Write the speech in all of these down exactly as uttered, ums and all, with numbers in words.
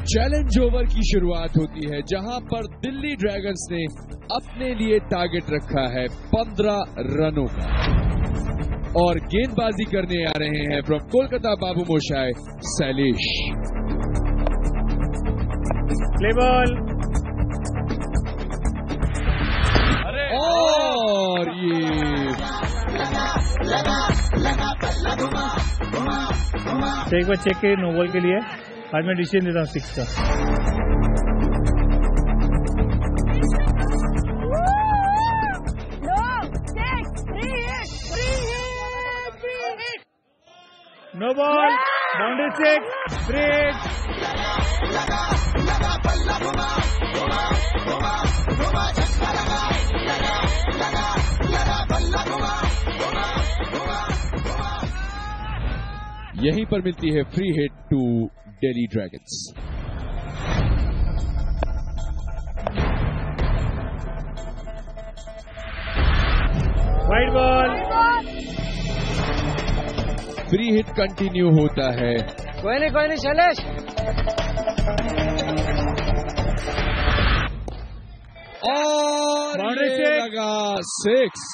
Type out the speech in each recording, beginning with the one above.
Challenge over की शुरुआत होती है जहां पर दिल्ली ड्रैगन्स ने अपने लिए टारगेट रखा है पंद्रह रनों का और गेंदबाजी करने आ रहे हैं from Kolkata Babu Moshai Shailesh. Play ball और ये एक बार चेक के नो बॉल के लिए आज मैं डिसीजन देता हूँ सिक्स का। No ball boundary six break. यहीं पर मिलती है free hit to Delhi Dragons. Wide ball free hit continue होता है। कोई नहीं कोई नहीं शैलेश। और बाउंड्री ये से लगा सिक्स।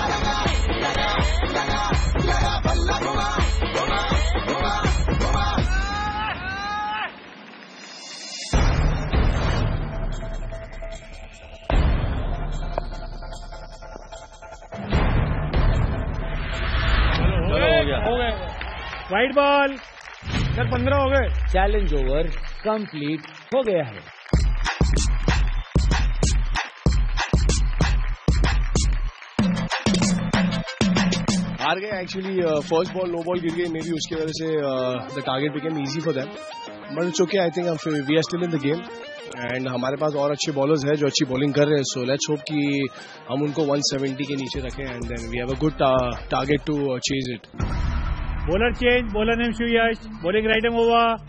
हो गए वाइड बॉल सर पंद्रह हो गए। चैलेंज ओवर कंप्लीट हो गया है। हार गए actually. First ball no ball गिर गई, मे बी उसकी वजह से the target became easy for them, but it's okay. I think we are still in the game and हमारे पास और अच्छे बॉलर्स हैं जो अच्छी बॉलिंग कर रहे हैं। सो लेट्स होप कि हम उनको वन सेवेंटी के नीचे रखें and then we have a good target to chase it. Bowler change, bowler name Shiv Yash, bowling right hand over.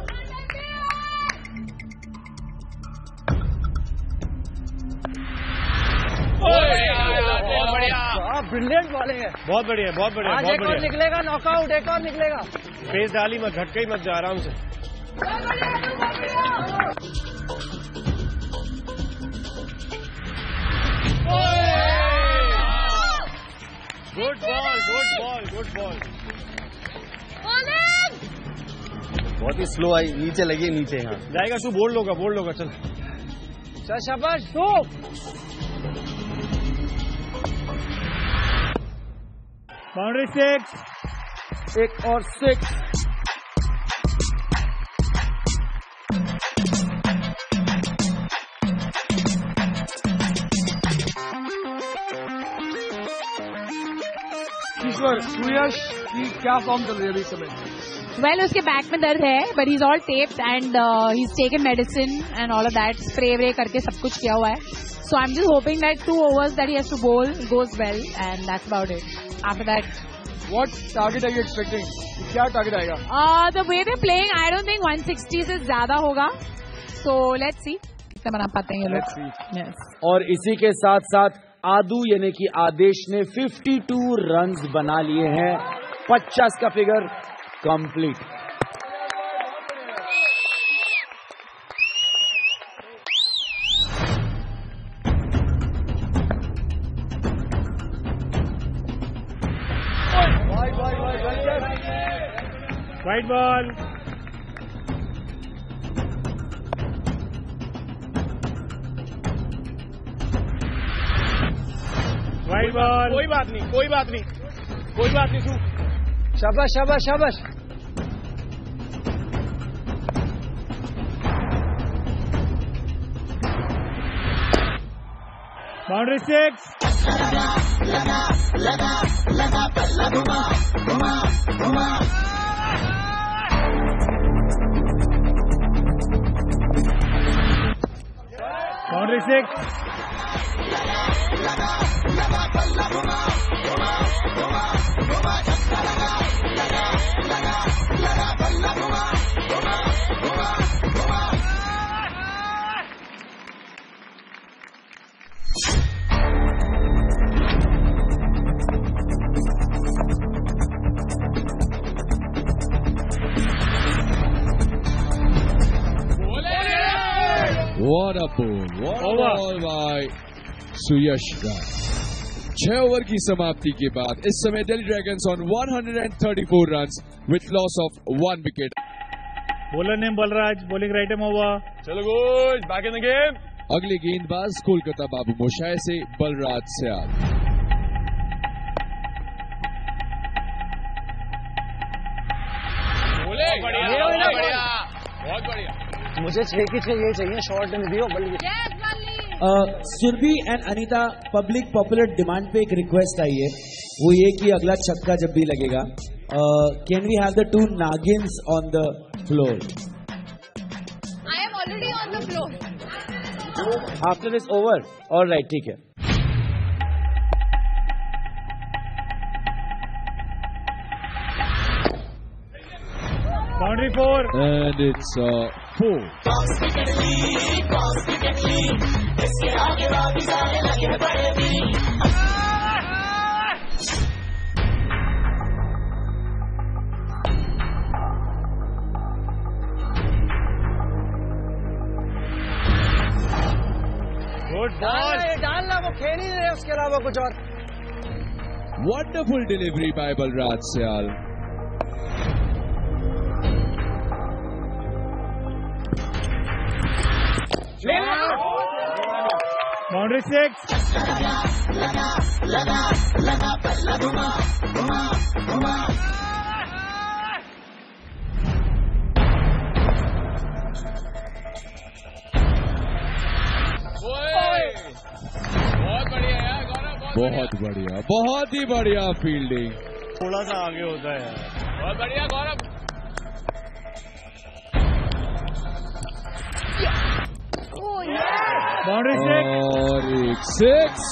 बहुत बढ़िया, ब्रिलियंट बॉलिंग है। बहुत बढ़िया बहुत बढ़िया आज बहुत एक और बढ़िया। निकलेगा नॉकआउट, एक और निकलेगा। पेस डाली मत, झटका ही मत जा, आराम से। Good ball good ball good ball. बहुत ही स्लो आई, नीचे लगी नीचे। यहाँ जाएगा शू, बोल्ड होगा बोल्ड होगा। चल चल शाबाश शू। बाउंड्री सिक्स, एक और सिक्स। ईश्वर सूर्यश की क्या फॉर्म चल रही है अभी इस समय? वेल well, उसके बैक में दर्द है but he is all taped and he is taken medicine and all of that, spray व्रे करके सब कुछ किया हुआ है। So I am just hoping that two overs that he has to bowl goes well and that's about it. After that What target are you expecting? क्या target आएगा? uh, the way they're playing, I don't think one sixty से ज्यादा होगा. So let's see. कितना बना पाते हैं ये लोग. Yes. और इसी के साथ साथ आदू यानी कि आदेश ने बावन रन्स बना लिए हैं। पचास का figure complete. Wide ball wide ball. कोई बात नहीं कोई बात नहीं कोई बात नहीं। शाबाश शाबाश शाबाश। Boundary six. Boundary six. What a ball! What a ball by Suyash Rai. छह ओवर की समाप्ति के बाद इस समय Delhi Dragons on one hundred thirty-four runs with loss of one wicket. Bowler name Balraj, bowling right hand over. चलो good, back in the game. अगले गेंदबाज कोलकाता बाबू मोशाय से बलराज सियाल. बहुत बढ़िया, बढ़िया, बहुत बढ़िया. मुझे छह की छह ये चाहिए, शॉर्ट में दियो बल्कि. Surabhi and Anita, public popular demand पे एक रिक्वेस्ट आई है, वो ये कि अगला छक्का जब भी लगेगा, can we have the two nagins on the floor? I am already on the floor. After this over, alright, ठीक है. Boundary four. And it's uh, four. Good ball. डालना, वो खेल ही रहे, उसके अलावा कुछ और. Wonderful delivery by Balraj Syal. Boundary six. बहुत बढ़िया यार गौरव, बहुत बढ़िया, बहुत ही बढ़िया फील्डिंग. थोड़ा सा आगे होता है यार. बहुत बढ़िया गौरव. Boundary six. और एक सिक्स.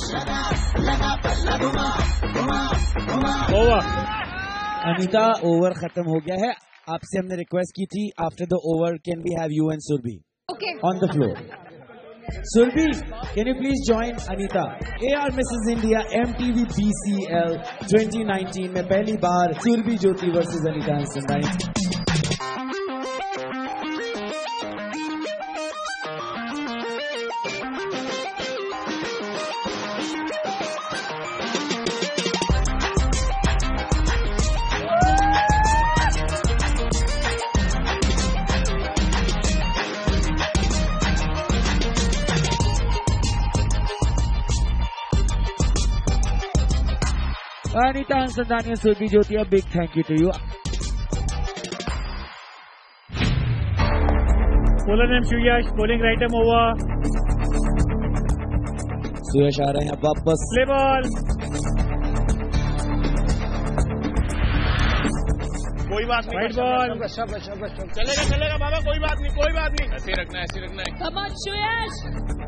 ओवर. अनीता, ओवर खत्म हो गया है. आपसे हमने रिक्वेस्ट की थी, after the over can we have you and Surabhi Okay. On the floor. Surabhi, can you please join Anita? A R Mrs India M T V B C L twenty nineteen में पहली बार Surabhi Jyoti versus Anita Hansandani. Anita Hansandani and Surbhi Jyoti, a big thank you to you. Bowler name Suyash, bowling right arm over. Suyash आ रहे हैं वापस. Play ball. कोई बात नहीं. White ball. चलेगा चलेगा बाबा, कोई बात नहीं, कोई बात नहीं. ऐसे रखना है, ऐसे रखना है. Come on, Suyash.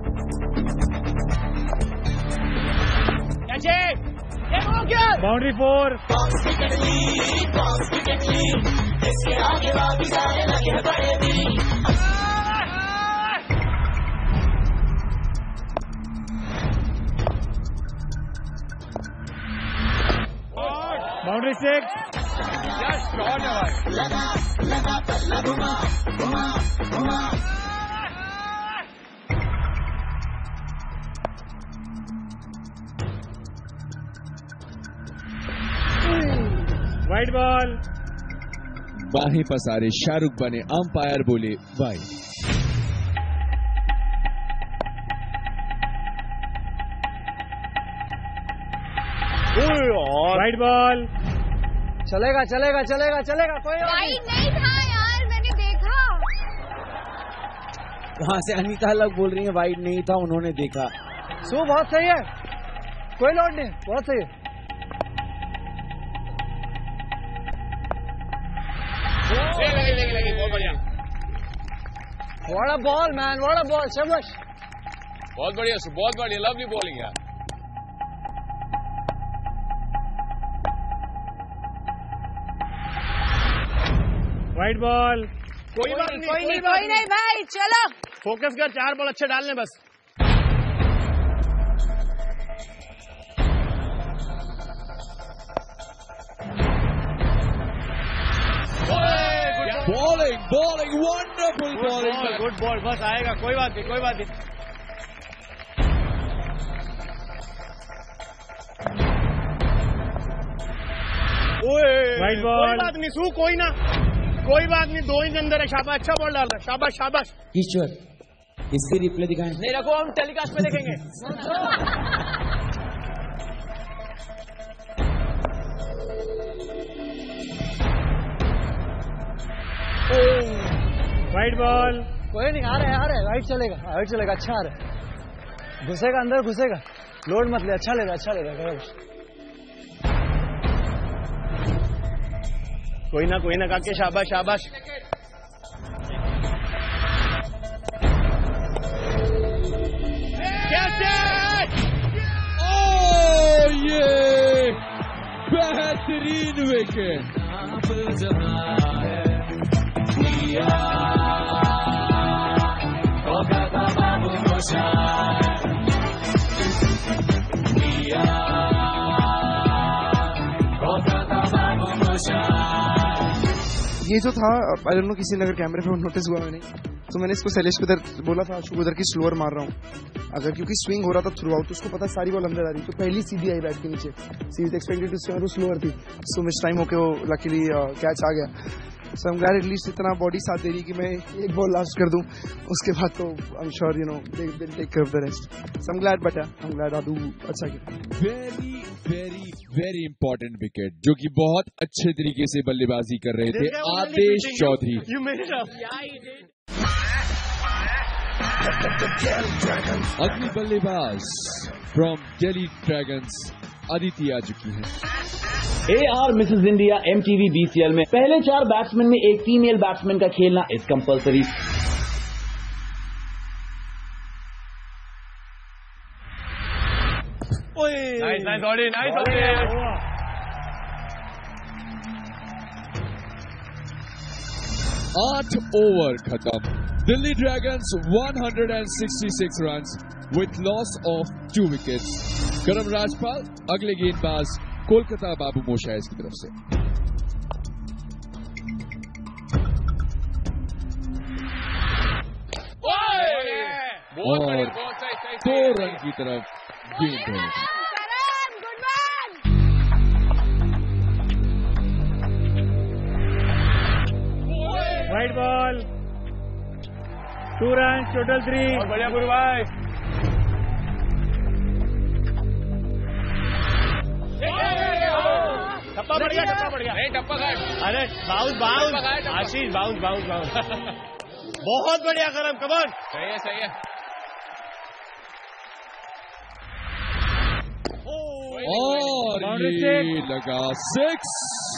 कैचे. Boundary four. Boundary six. क्या शॉट है भाई. White ball. बाहें पसारे शाहरुख बने अंपायर, बोले वाइड. White ball. चलेगा चलेगा चलेगा चलेगा, कोई वाइड नहीं था यार, मैंने देखा. वहां से अनीता अलग बोल रही है वाइड नहीं था, उन्होंने देखा. सो बहुत सही है, कोई लोड नहीं, बहुत सही है. लगी लगी लगी, बहुत बढ़िया. What a ball man, what a ball, शाबाश. बहुत बढ़िया, बहुत बढ़िया, लवली बॉलिंग यार. White ball. कोई बात नहीं, कोई नहीं, कोई नहीं भाई, चलो. फोकस कर, चार बॉल अच्छे डालने बस. Bowling, bowling, wonderful bowling ball, good ball, बस आएगा, कोई बात नहीं, कोई बात नहीं. White ball. कोई बात नहीं, सू कोई ना, कोई बात नहीं, दो इंच अंदर है. शाबाश, अच्छा बॉल डाल रहा है. शाबाश शाबाश. ईश्वर, इसकी रिप्ले दिखाएं. नहीं रखो, हम टेलीकास्ट पे देखेंगे. White ball. कोई नहीं, आ रहा है आ रहा है राइट चलेगा, राइट चलेगा, अच्छा आ रहा है. घुसेगा अंदर, घुसेगा, लोड मत ले, अच्छा ले रहा, अच्छा ले रहा. कोई ना कोई ना काके, शाबाश शाबाश. कैसे? ओ ये बेहतरीन विकेट. ये जो था, आई डोंट नो किसी ने अगर कैमरे पे नोटिस हुआ मैंने, तो मैंने इसको शैलेश को उधर बोला था, अशोक उधर की स्लोअर मार रहा हूँ अगर, क्योंकि स्विंग हो रहा था थ्रू आउट, तो उसको पता सारी बॉल अंदर आ रही, तो पहली सीधी आई बैट के नीचे, सीधी एक्सपेक्टेड टू स्विंग, स्लोअर थी, सो मिस टाइम होके वो लकीली कैच आ गया. So I am glad at least इतना बॉडी साथ दे रही कि मैं एक बॉल लास्ट कर दूं, उसके बाद तो I am sure you know they will take care of the rest. So I am glad बटा, आई एम ग्लैड आदू अच्छा किया. Very very very important wicket, जो कि बहुत अच्छे तरीके से बल्लेबाजी कर रहे थे आदेश Chaudhary. You made it up. अगली बल्लेबाज फ्रॉम दिल्ली ड्रैगन्स अदिति आ चुकी है. A R Mrs India MTV BCL में पहले चार बैट्समैन में एक फीमेल बैट्समैन का खेलना is compulsory. Nice, nice body, nice body. आठ ओवर खत्म. Delhi Dragons one hundred sixty-six runs with loss of two wickets. करम राजपाल अगले गेंदबाज कोलकाता बाबू मोशाइज की तरफ से. और दो रन की तरफ गेंद है. White ball. Two runs, total three. बहुत बढ़िया गुरु भाई. टप्पा बढ़ गया, टप्पा बढ़ गया. नहीं टप्पा गायब. अरे bounce bounce Ashish, bounce bounce bounce. बहुत बढ़िया करम, कमान. सही है सही है. और ये लगा सिक्स.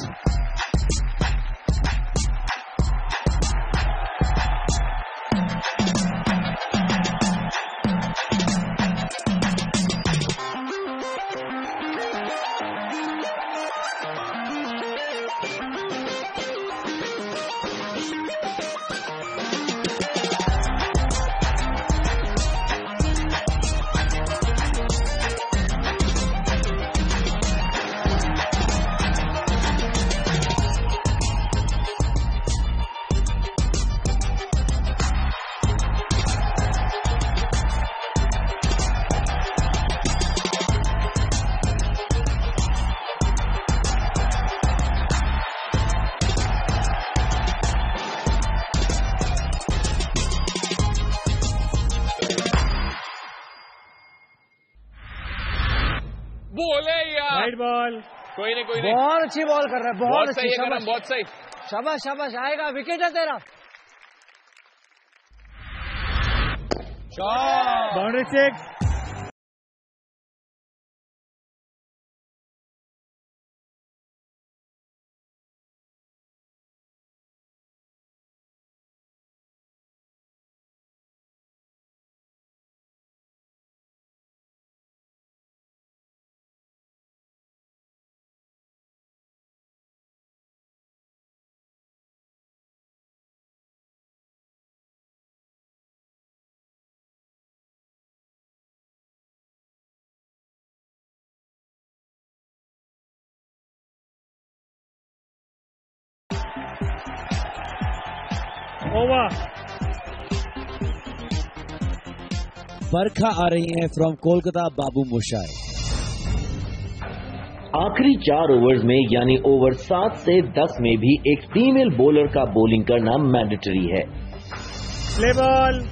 बोले यार. White ball. कोई नहीं कोई नहीं. बहुत अच्छी बॉल कर रहा है, बहुत बहुत अच्छी. सही है करम, शाबाश बहुत सही. शाबाश शाबाश, आएगा, विकेट है तेरा. Boundary six. Over. बरखा आ रही हैं फ्रॉम कोलकाता बाबू मोशाय। आखिरी चार ओवर्स में यानी ओवर सात से दस में भी एक फीमेल बॉलर का बॉलिंग करना मैंडेटरी है। Play ball.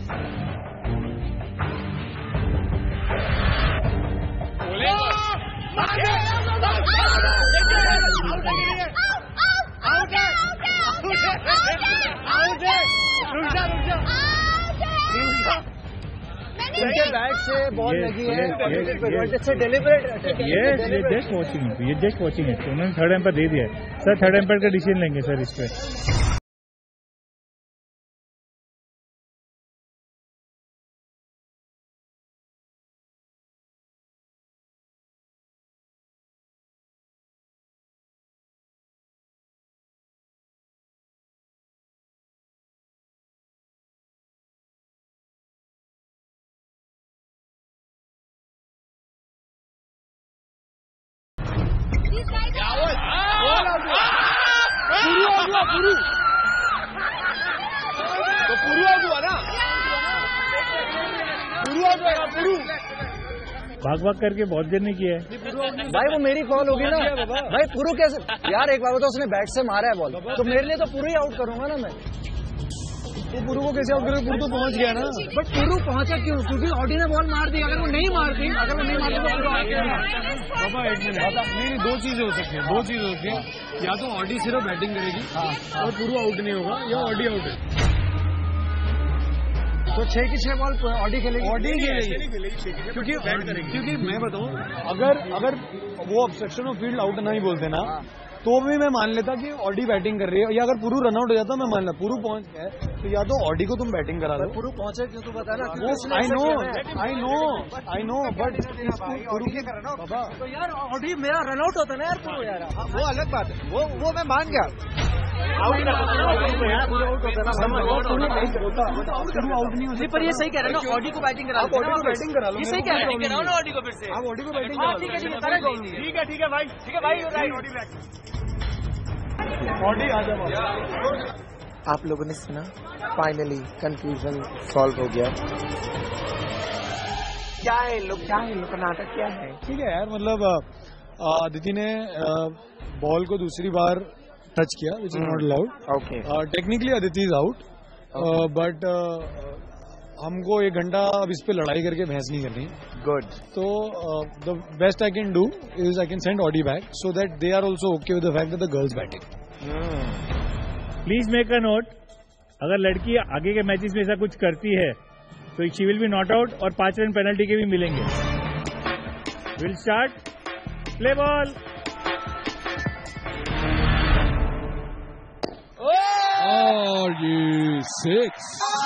उनके बैट से बॉल लगी है, डेलिबरेट। ये जस्ट वॉचिंग ये जस्ट वॉचिंग है। उन्होंने थर्ड एम्पायर दे दिया है सर। थर्ड एम्पायर का डिसीजन लेंगे सर इस पे। तो पुरुआ हुआ ना, पुरुआ पुरु भाग भाग करके बहुत देर नहीं किया है भाई। वो मेरी कॉल होगी ना भाई। पुरु कैसे यार, एक बार बताओ, उसने बैट से मारा है बॉल, तो मेरे लिए तो पुरु ही आउट करूंगा ना मैं। तो पुरु को कैसे आउट करें? पुरु तो पहुंच गया ना। बट पुरु पहुंचा क्यों? क्योंकि ऑडी ने बॉल मार दी। अगर वो नहीं मारती अगर वो नहीं मारती तो बाबा एक मिनट, नहीं दो चीजें हो सकती है, दो चीजें होती है। या तो ऑडी सिर्फ बैटिंग करेगी और पुरु आउट नहीं होगा, या ऑडी आउट है। तो छह की छह बॉल ऑडी खेलेगी। ऑडी खेलेगी क्योंकि क्योंकि मैं बताऊं, अगर अगर वो ऑब्स्ट्रक्शन ऑफ फील्ड आउट नहीं बोलते ना, तो भी मैं मान लेता कि ऑडी बैटिंग कर रही है। या अगर पुरु रन आउट हो जाता मैं मान लेता पुरु पहुंच गया, तो या तो ऑडी को तुम बैटिंग करा दो। पुरु पहुंचे क्यों तू बता ना। I know I know I know but Puru के बाबा, तो यार ऑडी मेरा रन आउट होता ना यार पुरु यार। वो अलग बात है, वो वो मैं मान गया। आउट नहीं होता, पर ये सही कह रहे हैं ना, ऑडी को बैटिंग करा लो। ऑडी को बैटिंग करा लो, ये सही कह रहे हैं ना, ऑडी को फिर से आप ऑडी को बैटिंग करा लो। ठीक है ठीक है भाई, ठीक है भाई, ऑडी बैक, ऑडी आ जाओ। आप लोगों ने सुना, फाइनली कंफ्यूजन सॉल्व हो गया। क्या है लोग, क्या है लोग, नाटक क्या है? ठीक है यार, मतलब अदिति ने बॉल को दूसरी बार टच किया, which is not allowed. Okay, technically Aditi is out, but हमको एक घंटा अब इस पे लड़ाई करके बहस नहीं करनी। गुड। तो the best I can do is I can send ऑडी back so that they are also okay with the fact that the girls batting. Please make a note, अगर लड़की आगे के मैचेस में ऐसा कुछ करती है तो she will be not out और पांच रन पेनल्टी के भी मिलेंगे। Will start play ball. और ये सिक्स।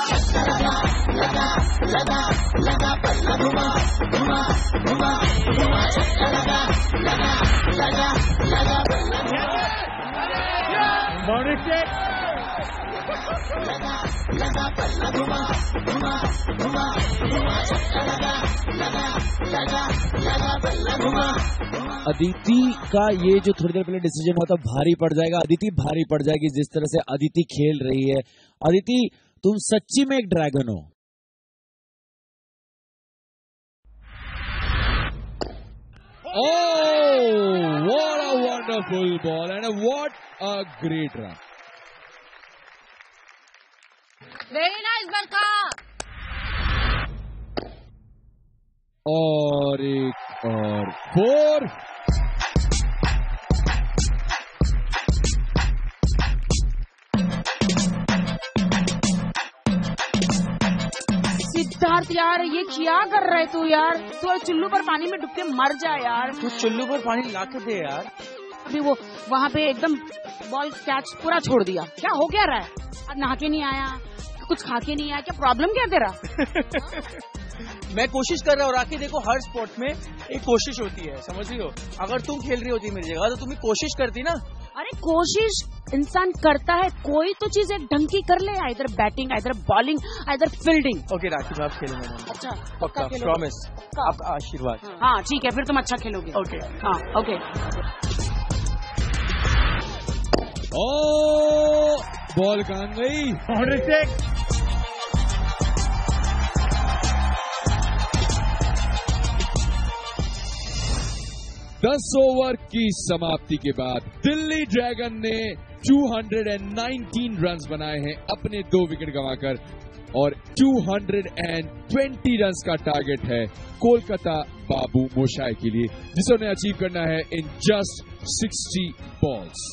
Boundary stake. अदिति का ये जो थोड़ी देर पहले डिसीजन हुआ था भारी पड़ जाएगा, अदिति भारी पड़ जाएगी जिस तरह से अदिति खेल रही है। अदिति, तुम सच्ची में एक ड्रैगन हो। Oh, what a wonderful ball and what a great run. Very nice, Barka. और एक और फोर। सिद्धार्थ यार, ये क्या कर रहे तू यार? तू चुल्लू पर पानी में डूब के मर जा यार। तू चुल्लू पर पानी ला के दे यार। अभी वो वहाँ पे एकदम बॉल कैच पूरा छोड़ दिया। क्या हो क्या रहा है? अब नहा के नहीं आया, कुछ खा के नहीं आया, क्या प्रॉब्लम क्या तेरा? मैं कोशिश कर रहा हूँ राखी। देखो, हर स्पोर्ट में एक कोशिश होती है, समझ रही हो? अगर तुम खेल रही होती मेरी जगह तो तुम कोशिश करती ना। अरे कोशिश इंसान करता है, कोई तो चीज एक ढंग की कर ले, इधर बैटिंग, इधर बॉलिंग, इधर फील्डिंग। ओके राखी, मैं आप खेलूंगा। अच्छा, पक्का, प्रॉमिस, आपका आशीर्वाद। हाँ ठीक है, फिर तुम अच्छा खेलोगे। ओके, हाँ ओके। ओ, बॉल कहाँ गई? Boundary stake. दस ओवर की समाप्ति के बाद दिल्ली ड्रैगन ने दो सौ उन्नीस रन्स बनाए हैं अपने दो विकेट गंवाकर और दो सौ बीस रन्स का टारगेट है कोलकाता बाबू मोशाई के लिए, जिसे उन्हें अचीव करना है इन जस्ट साठ बॉल्स।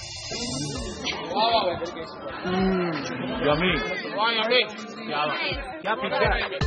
यमी क्या क्या पिक्चर।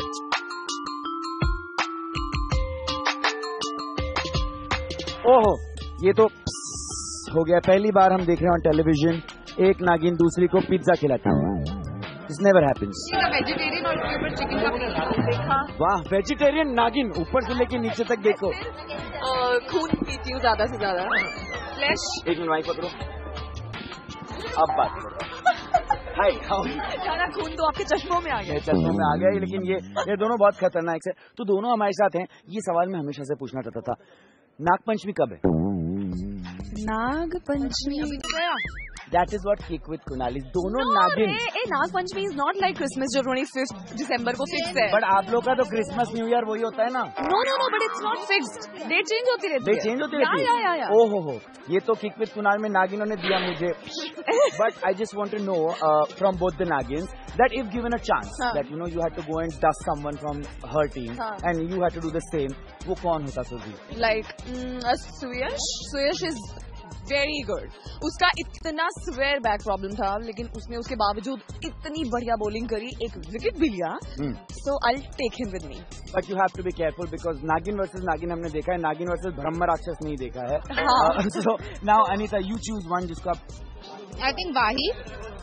ओहो, ये तो हो गया। पहली बार हम देख रहे हैं ऑन टेलीविजन एक नागिन दूसरी को पिज्जा खिलाता हुआ। This never happens. वेजिटेरियन और उसके ऊपर चिकन का देखा। वाह, वेजिटेरियन नागिन ऊपर से लेके नीचे तक देखो। खून पीती हूँ ज्यादा से ज्यादा। फ्लैश। एक मिनट माइक पकड़ो। अब बात करो। हाय, सारा खून तो आपके चश्मों में आ गया। चश्मों में आ गया, लेकिन ये ये दोनों बहुत खतरनाक है। तो दोनों हमारे साथ हैं। ये सवाल मैं हमेशा से पूछना चाहता था, नागपंचमी कब है? Nag Panchami. That is what Kick with Kunal is. दोनों नागिन। A Nag Panchami is not like Christmas जो पच्चीस दिसंबर को फिक्स है। बट आप लोग का तो क्रिसमस न्यू ईयर वही होता है ना? No no no, but it's not fixed. Date change होती रहती है। डेट चेंज होती रहती है। या या या। ओहो हो, ये तो Kick with Kunal में नागिनों ने दिया मुझे। But I just want to know uh, from both the nagins that if given a chance हाँ. that you know you had to go and dust someone from her team हाँ. and you had to do the same, वो कौन होता सुधी? Like mm, Suyash. Suyash is very good. उसका इतना swear back problem था, लेकिन उसने उसके बावजूद इतनी बढ़िया बॉलिंग करी, एक विकेट भी लिया। So I'll take him with me. But you have to be careful because नागिन versus नागिन हमने देखा है, नागिन versus ब्रह्म राक्षस नहीं देखा है। हाँ. uh, so now Anita, you choose one जिसको आप। I think Wahi.